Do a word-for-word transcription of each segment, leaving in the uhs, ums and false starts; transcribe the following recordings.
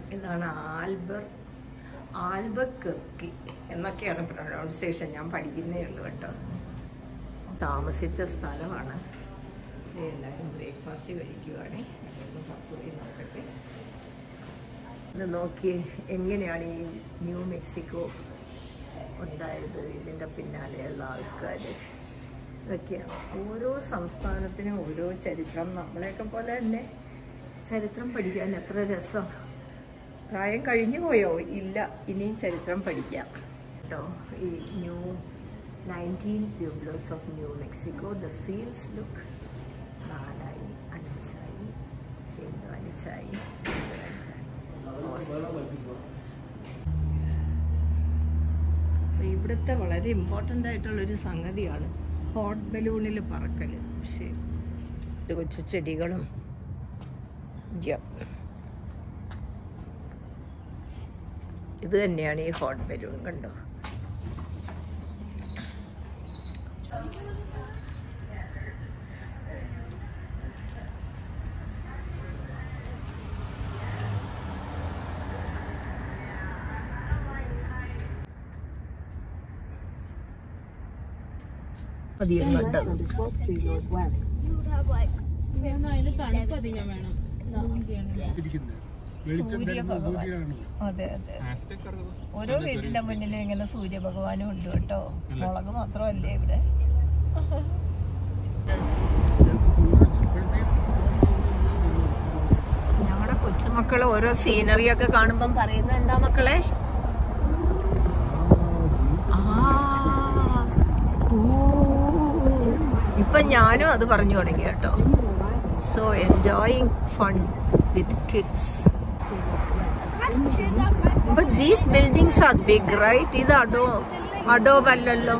ഇതാണ് ആൽബർ ആൽബക്കർക്കി എന്നൊക്കെയാണ് പ്രൊനൗൺസിയേഷൻ. ഞാൻ പഠിക്കുന്നേ ഉള്ളൂ കേട്ടോ. താമസിച്ച സ്ഥലമാണ്. എല്ലാവരും ബ്രേക്ക്ഫാസ്റ്റ് കഴിക്കുവാണ്. അതൊന്ന് പത്തുപോയി നോക്കട്ടെ. ഇത് നോക്കി എങ്ങനെയാണ് ഈ ന്യൂ മെക്സിക്കോ ഉണ്ടായത്, ഇതിൻ്റെ പിന്നാലെയുള്ള ആൾക്കാർ, ഇതൊക്കെയാണ്. ഓരോ സംസ്ഥാനത്തിനും ഓരോ ചരിത്രം. നമ്മളെയൊക്കെ പോലെ തന്നെ ചരിത്രം പഠിക്കാൻ എത്ര രസം. പ്രായം കഴിഞ്ഞു പോയോ? ഇല്ല, ഇനിയും ചരിത്രം പഠിക്കാം കേട്ടോ. ഈ new nineteen pueblos of new Mexico. The seals look നാലായി, അഞ്ചായി, വീണ്ടും അഞ്ചായി, വീണ്ടും അഞ്ചായി. ഇവിടുത്തെ വളരെ ഇമ്പോർട്ടൻ്റ് ആയിട്ടുള്ളൊരു സംഗതിയാണ് ഹോട്ട് ബലൂണിൽ പറക്കൽ. പക്ഷേ ഇത് കൊച്ചു ചെടികളും ഇത് തന്നെയാണ് ഈ ഹോട്ട് ബലൂൺ. കണ്ടോ? അധികം കണ്ടത് അതെ അതെ. ഓരോ വീട്ടിന്റെ മുന്നിലും ഇങ്ങനെ സൂര്യഭഗവാനും ഉണ്ട് കേട്ടോ. മുളക് മാത്രമല്ലേ ഇവിടെ. ഞങ്ങളുടെ കൊച്ചുമക്കള് ഓരോ സീനറി ഒക്കെ കാണുമ്പം പറയുന്നത് എന്താ മക്കളെ? ഇപ്പൊ ഞാനും അത് പറഞ്ഞു തുടങ്ങി കേട്ടോ. So enjoying fun with kids. But these buildings are big right? ഇത് അഡോ അഡോബ് അല്ലല്ലോ.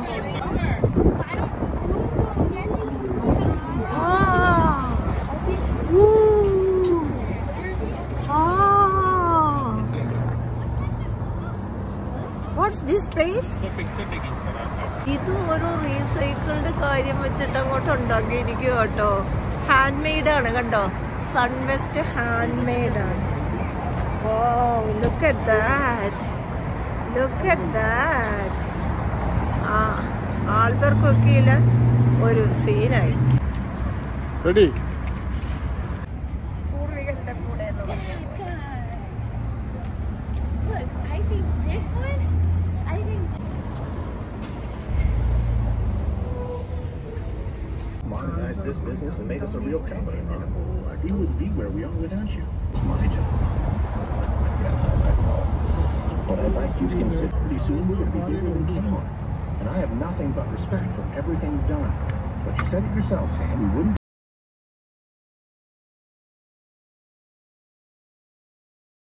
What's this place? ഇത് ഓരോ റീസൈക്കിൾഡ് കാര്യം വെച്ചിട്ട് അങ്ങോട്ട് ഉണ്ടാക്കിയിരിക്കും കേട്ടോ. ഹാൻഡ് മെയ്ഡ് ആണ് കണ്ടോ. സൺവെസ്റ്റ് ഹാൻഡ് മെയ്ഡ് ആണ്. Wow, look at that. Look at that. ആ ആൽബർക്കൊക്കിയിലെ ഒരു സീനായി. റെഡി? പൂർവികന്റെ കൂടെ modernized this business and made us a real company. We wouldn't be where we are without you. It's my job. Yeah, I know. But I'd like you to consider pretty soon we're going to be bigger than Kmart. And I have nothing but respect for everything you've done. But you said it yourself, Sam. We wouldn't